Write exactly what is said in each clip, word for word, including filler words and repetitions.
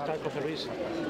tal, José Luis?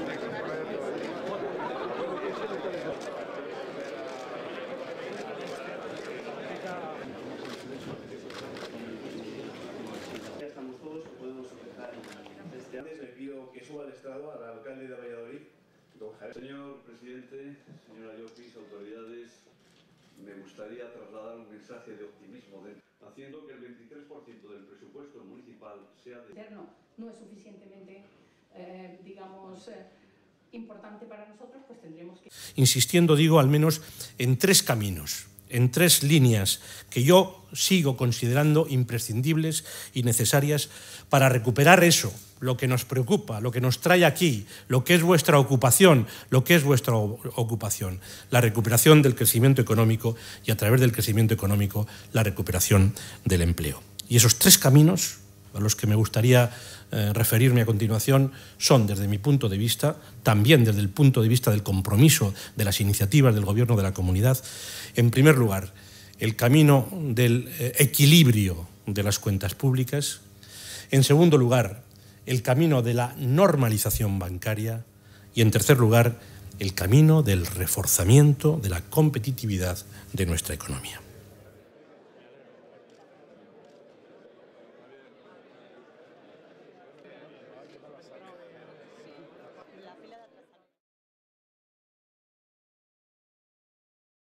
Ya estamos todos, podemos empezar. Antes le pido que suba al estrado al alcalde de Valladolid, don Javier. Señor presidente, señora Llopis, autoridades, me gustaría trasladar un mensaje de optimismo, de, haciendo que el veintitrés por ciento del presupuesto municipal sea de... No, no es suficientemente, eh, digamos, eh, importante para nosotros, pues tendremos que... Insistiendo, digo, al menos en tres caminos, en tres líneas que yo sigo considerando imprescindibles y necesarias para recuperar eso, lo que nos preocupa, lo que nos trae aquí, lo que es vuestra ocupación, lo que es vuestra ocupación, la recuperación del crecimiento económico y, a través del crecimiento económico, la recuperación del empleo. Y esos tres caminos a los que me gustaría eh, referirme a continuación son, desde mi punto de vista, también desde el punto de vista del compromiso de las iniciativas del Gobierno de la Comunidad, en primer lugar, el camino del eh, equilibrio de las cuentas públicas, en segundo lugar, el camino de la normalización bancaria y, en tercer lugar, el camino del reforzamiento de la competitividad de nuestra economía.